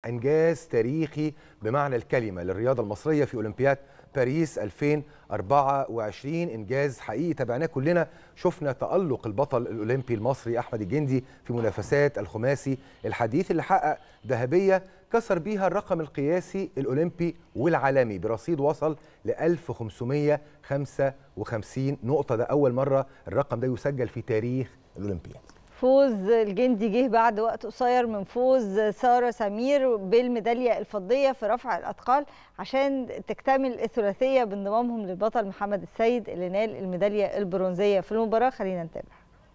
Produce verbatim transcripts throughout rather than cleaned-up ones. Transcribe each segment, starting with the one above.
إنجاز تاريخي بمعنى الكلمة للرياضة المصرية في أولمبياد باريس ألفين وأربعة وعشرين. إنجاز حقيقي تابعناه كلنا، شفنا تألق البطل الأولمبي المصري أحمد الجندي في منافسات الخماسي الحديث اللي حقق ذهبية كسر بيها الرقم القياسي الأولمبي والعالمي برصيد وصل ل ألف وخمسمائة وخمسة وخمسين نقطة. ده أول مرة الرقم ده يسجل في تاريخ الأولمبياد. فوز الجندي جه بعد وقت قصير من فوز سارة سمير بالميدالية الفضية في رفع الأثقال عشان تكتمل الثلاثية بانضمامهم للبطل محمد السيد اللي نال الميدالية البرونزية في المباراة. خلينا نتابع.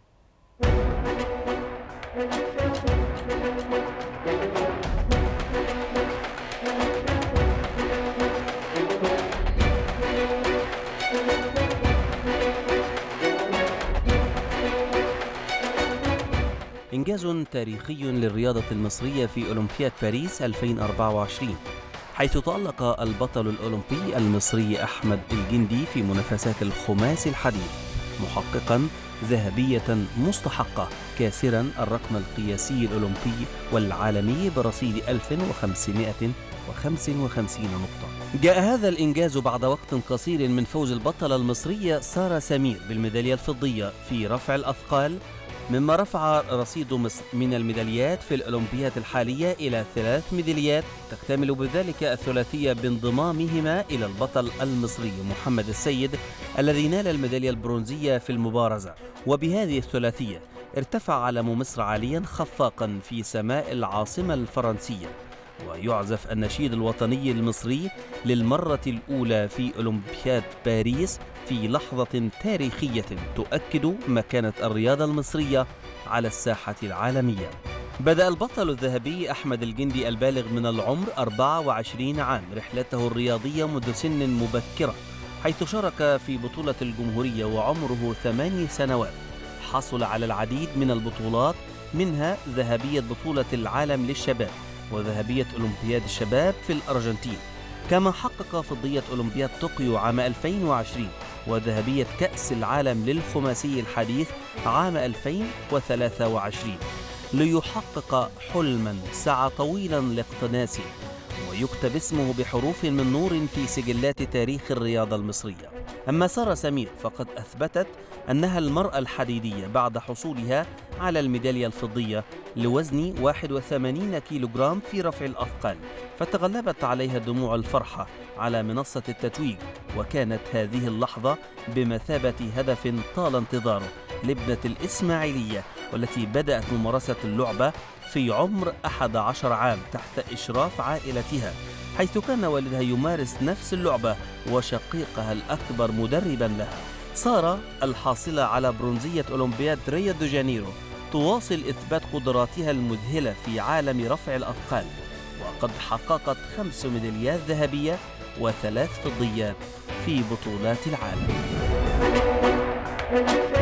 إنجاز تاريخي للرياضة المصرية في أولمبياد باريس ألفين وأربعة وعشرين، حيث تألق البطل الأولمبي المصري أحمد الجندي في منافسات الخماسي الحديث محققاً ذهبية مستحقة كاسراً الرقم القياسي الأولمبي والعالمي برصيد ألف وخمسمائة وخمسة وخمسين نقطة. جاء هذا الإنجاز بعد وقت قصير من فوز البطلة المصرية سارة سمير بالميدالية الفضية في رفع الأثقال، مما رفع رصيد مصر من الميداليات في الأولمبياد الحالية إلى ثلاث ميداليات، تكتمل بذلك الثلاثية بانضمامهما إلى البطل المصري محمد السيد الذي نال الميدالية البرونزية في المبارزة. وبهذه الثلاثية ارتفع علم مصر عاليا خفاقا في سماء العاصمة الفرنسية، ويعزف النشيد الوطني المصري للمرة الأولى في أولمبياد باريس في لحظة تاريخية تؤكد مكانة الرياضة المصرية على الساحة العالمية. بدأ البطل الذهبي أحمد الجندي البالغ من العمر أربعة وعشرين عام رحلته الرياضية منذ سن مبكرة، حيث شارك في بطولة الجمهورية وعمره ثماني سنوات. حصل على العديد من البطولات، منها ذهبية بطولة العالم للشباب وذهبية أولمبياد الشباب في الأرجنتين، كما حقق فضية أولمبياد طوكيو عام ألفين وعشرين وذهبية كأس العالم للخماسي الحديث عام ألفين وثلاثة وعشرين، ليحقق حلما سعى طويلا لاقتناسه ويكتب اسمه بحروف من نور في سجلات تاريخ الرياضة المصرية. أما سارة سمير فقد أثبتت أنها المرأة الحديدية بعد حصولها على الميدالية الفضية لوزن واحد وثمانين كيلوغرام في رفع الأثقال، فتغلبت عليها دموع الفرحة على منصة التتويج، وكانت هذه اللحظة بمثابة هدف طال انتظاره لابنة الإسماعيلية، والتي بدأت ممارسة اللعبة في عمر أحد عشر عام تحت إشراف عائلتها، حيث كان والدها يمارس نفس اللعبة وشقيقها الأكبر مدربا لها. سارة الحاصلة على برونزية أولمبياد ريو دي جانيرو تواصل إثبات قدراتها المذهلة في عالم رفع الأثقال، وقد حققت خمس ميداليات ذهبية وثلاث فضيات في بطولات العالم.